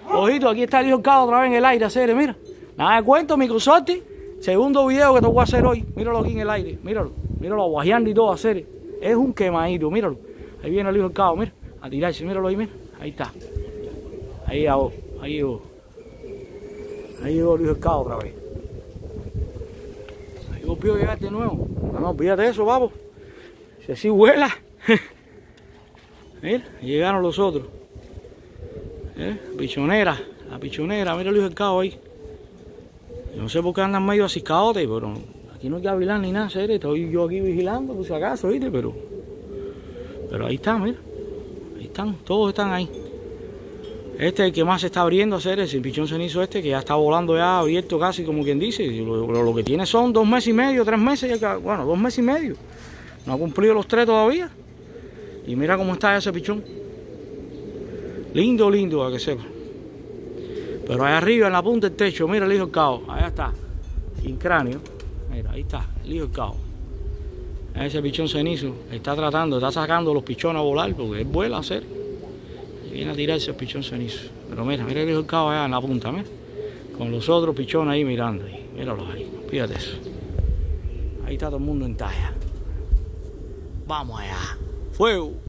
Ojito, aquí está el hijo del Cabo otra vez en el aire, Ceres, mira. Nada de cuento, microsorte. Segundo video que te voy a hacer hoy. Míralo aquí en el aire, míralo. Míralo aguajeando y todo, Ceres. Es un quemadito, míralo. Ahí viene el hijo del Cabo, mira. A tirarse, míralo ahí, mira. Ahí está. Ahí llegó, ahí llegó. Ahí llegó el hijo del Cabo otra vez. Ahí volvió a llegar de nuevo. No, olvídate de eso, vamos. Si así vuela. Mira, llegaron los otros. Pichonera, la pichonera, mira el hijo del Cabo ahí. No sé por qué andan medio aciscadotes, pero aquí no hay que vigilar ni nada, Ceres. Estoy yo aquí vigilando por si acaso, ¿viste? Pero ahí está, mira. Ahí están, todos están ahí. Este es el que más se está abriendo, Ceres, el pichón cenizo este, que ya está volando ya abierto casi, como quien dice. Lo que tiene son 2 meses y medio, 3 meses, ya, bueno, 2 meses y medio. No ha cumplido los 3 todavía. Y mira cómo está ese pichón. Lindo, lindo, a que sepa. Pero ahí arriba, en la punta del techo, mira el hijo del Cabo. Allá está, sin cráneo. Mira, ahí está, el hijo del Cabo. Ese pichón cenizo está tratando, está sacando los pichones a volar, porque él vuela a hacer. Y viene a tirarse el pichón cenizo. Pero mira el hijo del Cabo allá en la punta, mira. Con los otros pichones ahí mirando. Míralos ahí, fíjate eso. Ahí está todo el mundo en talla. Vamos allá. Fuego.